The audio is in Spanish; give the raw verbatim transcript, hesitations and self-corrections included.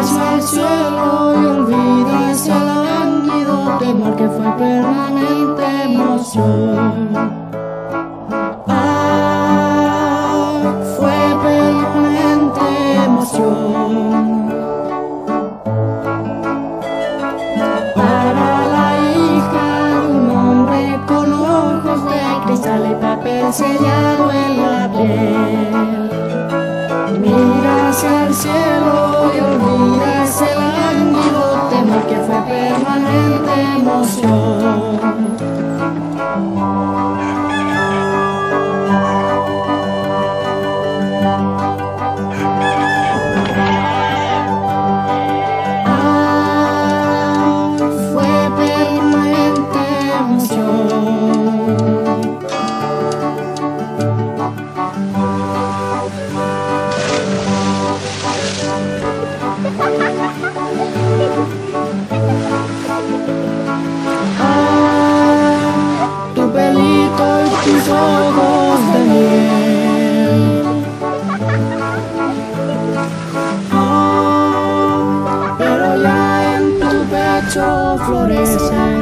hacia el cielo y olvida ese lánguido temor que fue permanente emoción. Ah, fue permanente emoción. Para la hija de un hombre con ojos de cristal y papel sellado en la piel. Mira hacia el cielo y olvida ese lánguido temor que fue permanente emoción. Ah, fue permanente emoción. Ah, tu pelito y tus ojos de miel. Ah, pero ya en tu pecho florece